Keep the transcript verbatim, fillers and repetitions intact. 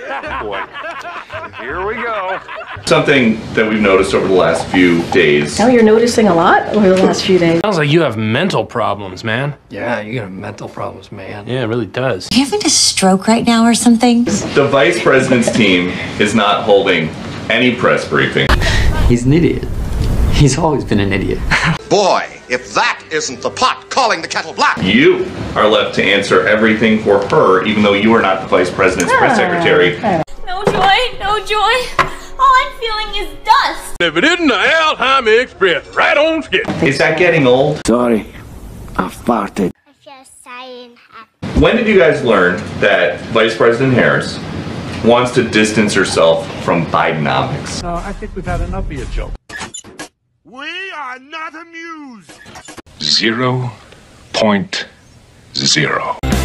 Boy, here we go. Something that we've noticed over the last few days. Oh, you're noticing a lot over the last few days. Sounds like you have mental problems, man. Yeah, you got mental problems, man. Yeah, it really does. Are you having a stroke right now or something? The vice president's team is not holding any press briefing. He's an idiot. He's always been an idiot. Boy, if that isn't the pot calling the kettle black. You are left to answer everything for her, even though you are not the vice president's press secretary. No joy, no joy. All I'm feeling is dust. If it isn't the Alzheimer Express, right on schedule. Is that getting old? Sorry, I farted. If you're saying When did you guys learn that Vice President Harris wants to distance herself from Bidenomics? No, I think we've had enough of your joke. We are not amused. Zero point zero.